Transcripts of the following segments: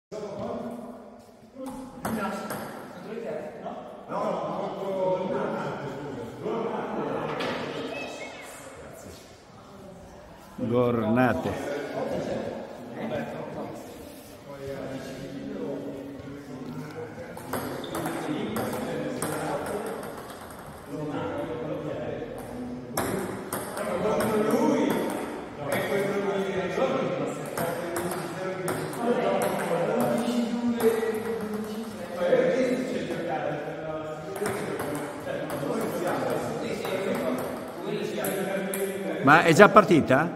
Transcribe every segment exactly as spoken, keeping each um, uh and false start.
Gornate. Ma è già partita?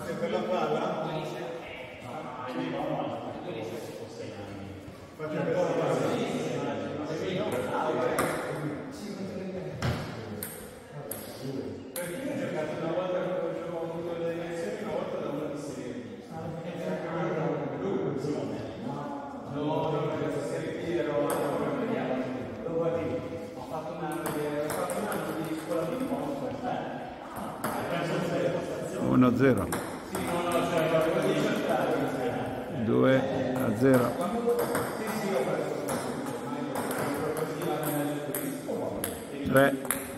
uno a zero, due a zero, tre,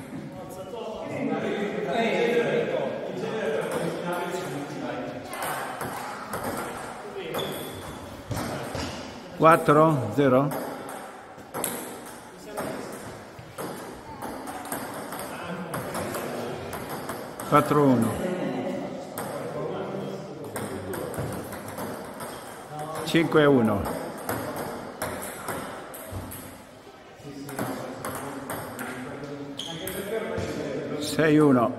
quattro, zero, quattro, uno. cinque a uno, sei a uno,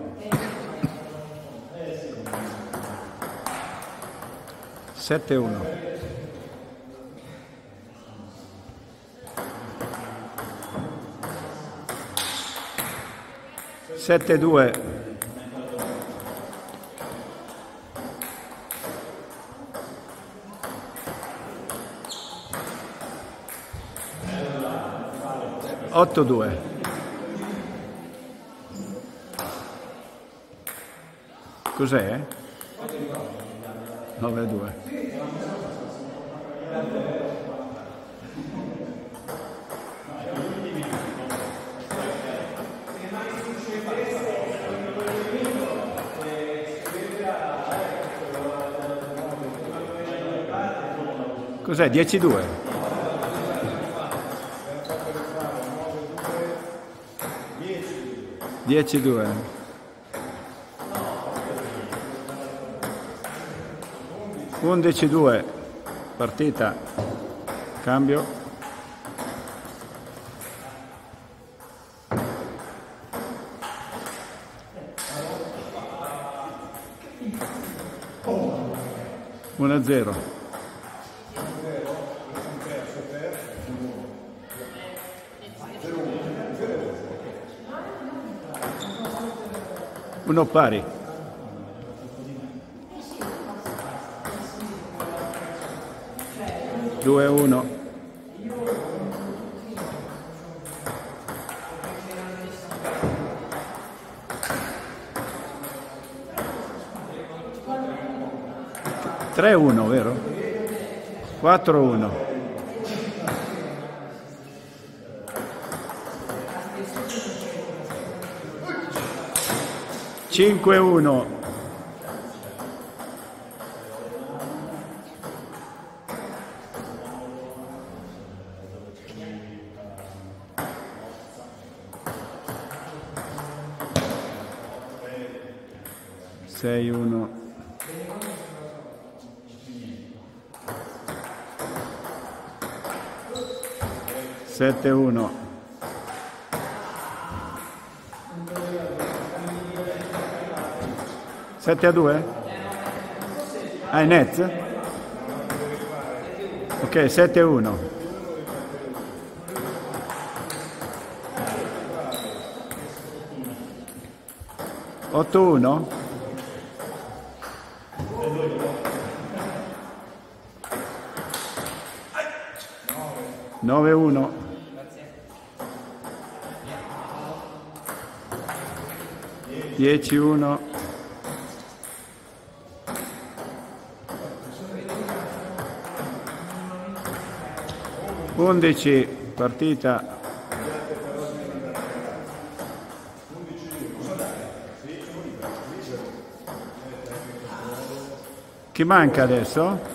sette a uno, sette a due, otto a due, cos'è? nove a due. Cos'è? dieci a due? dieci a due, undici a due, partita, cambio, uno a zero, uno pari, due a uno, tre a uno, vero? quattro a uno, cinque a uno, sei a uno, sette a uno, sette a due? Ah, è net? Ok, sette a uno. otto a uno? nove a uno. dieci a uno. undici, partita. Chi manca adesso?